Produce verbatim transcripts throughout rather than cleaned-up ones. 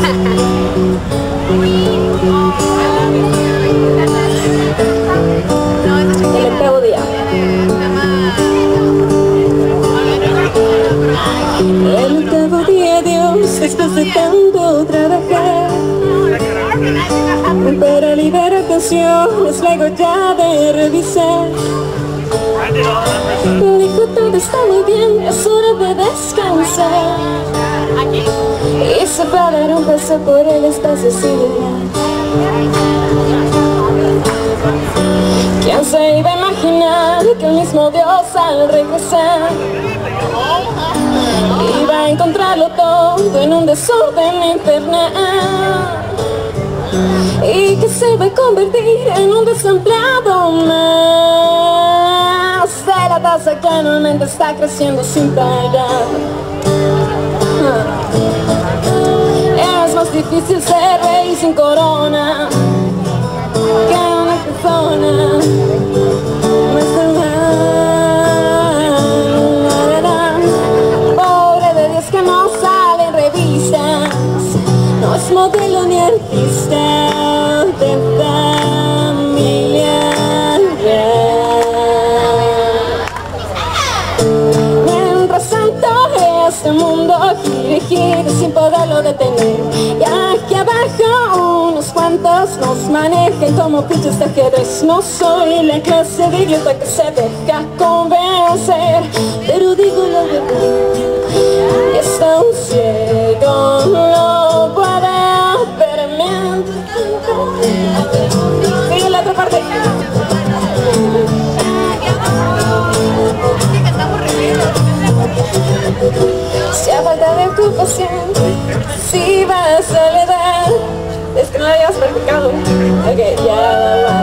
El octavo día. El octavo día, Dios, después de tanto trabajar para liberar tensiones, luego ya de revisar, dijo: todo está muy bien, es hora de descansar. Y se va a dar un paso por el espacio sideral. ¿Quién se iba a imaginar que el mismo Dios al regresar iba a encontrarlo todo en un desorden infernal? Y que se va a convertir en un desempleado más de la tasa que anualmente está creciendo sin parar. Es más difícil ser rey sin corona que una persona más normal. Pobre de Dios que no sale en revistas, no es modelo ni artista de familia real. Mientras tanto este mundo gira y gira sin poderlo detener, y aquí abajo unos cuantos nos manejan como fichas de ajedrez. No soy la clase de idiota que se deja convencer, pero digo la verdad, y está un ciego, no puede ver mientras. Sigue la otra parte. Si a falta de ocupación, si va a soledad, es que no lo hayas practicado. Ok, ya va.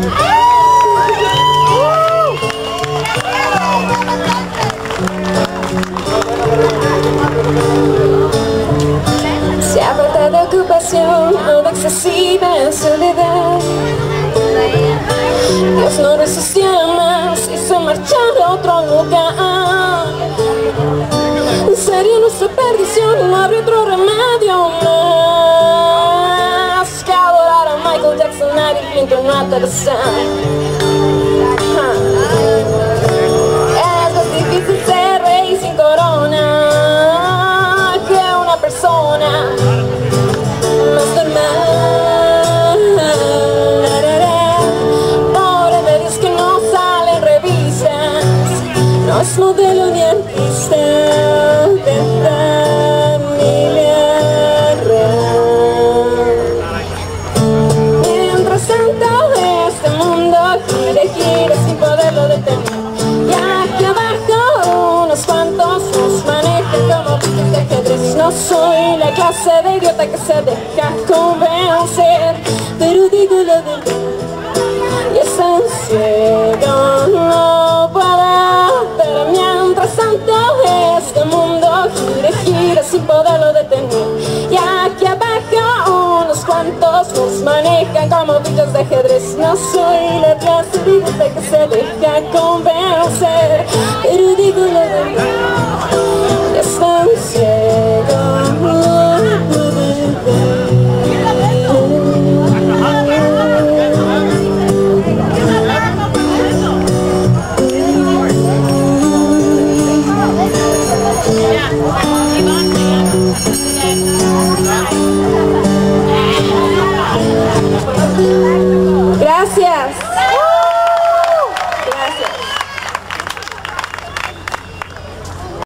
Si a falta de ocupación o de excesiva soledad, Dios no resistió más y se marchó a otro lugar. Sería nuestra perdición, no habría otro remedio más que adorar a Michael Jackson, a Bill Clinton, no a Tarzán. Es más difícil ser rey sin corona que una persona más normal. Pobre de Dios que no sale en revistas, no es modelo ni artista de familia real. Mientras tanto este mundo gira y gira sin poderlo detener, y aquí abajo unos cuantos nos manejan como fichas de ajedrez. No soy la clase de idiota que se deja convencer, pero digo la verdad, y es tan ciego, no puede ver. Mientras tanto este mundo gira y gira sin poderlo detener, y aquí abajo unos cuantos nos manejan como fichas de ajedrez. No soy la clase de idiota que se deja convencer, pero digo la verdad, es tan ciego, no puede ver. Gracias.